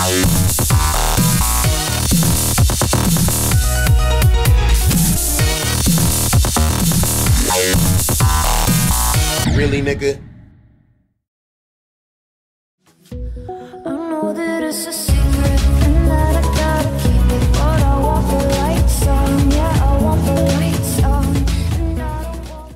Really, nigga? I know that it's a secret and that I gotta keep it, but I want the lights on, yeah, I want the lights on, and I don't want.